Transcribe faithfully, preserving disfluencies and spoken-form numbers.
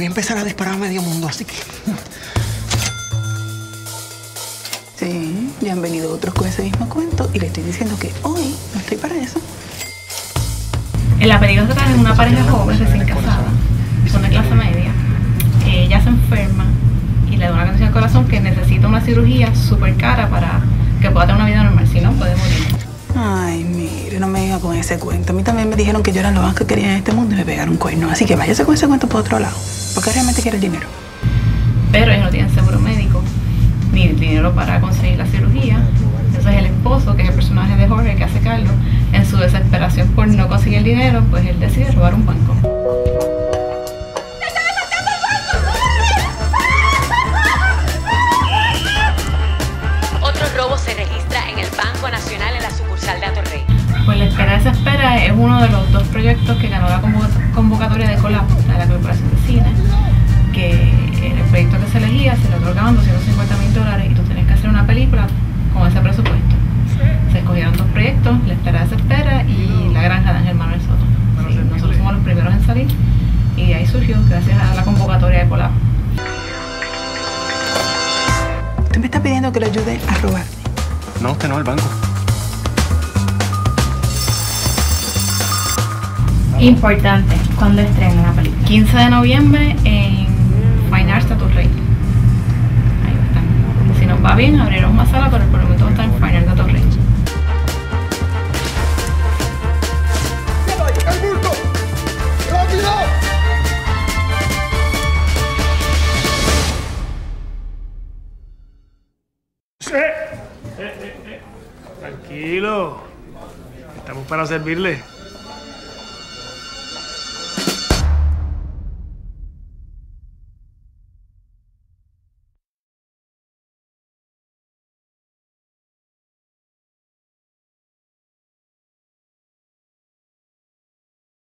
voy a empezar a disparar a medio mundo, así que... Sí, ya han venido otros con ese mismo cuento y le estoy diciendo que hoy no estoy para eso. En la película se trata de una pareja joven recién casada, son de clase media. Ella se enferma y le da una condición al corazón que necesita una cirugía súper cara para que pueda tener una vida normal, si no puede morir. Ay, mire, no me diga con ese cuento. A mí también me dijeron que yo era lo más que quería en este mundo y me pegaron cuernos. Así que váyase con ese cuento por otro lado, porque realmente quiere el dinero. Pero ellos no tienen seguro médico, ni dinero para conseguir la cirugía. Entonces el esposo, que es el personaje de Jorge que hace Carlos, en su desesperación por no conseguir el dinero, pues él decide robar un banco. Otro robo se registra en el Banco Nacional en la sucursal de Atorrey. Pues La Espera Desespera es uno de los dos proyectos que ganó la convocatoria de Colap, de la Corporación de Cine, que en el proyecto que se elegía se le otorgaban doscientos cincuenta mil dólares y tú tenías que hacer una película con ese presupuesto. Se escogieron dos proyectos, La Espera Desespera y La Granja de Ángel Manuel Soto. Sí, nosotros fuimos los primeros en salir y de ahí surgió gracias a la convocatoria de Colap. ¿Usted me está pidiendo que lo ayude a robar? No, usted no, el banco. Importante, ¿cuándo estrena la película? quince de noviembre en Fine Arts de Atorrey. Ahí va a estar. Si nos va bien, abriremos una sala, pero por el momento va a estar en Fine Arts de Atorrey. ¡El bulto! ¡Rápido! Eh, eh, eh, eh. Tranquilo. Estamos para servirle.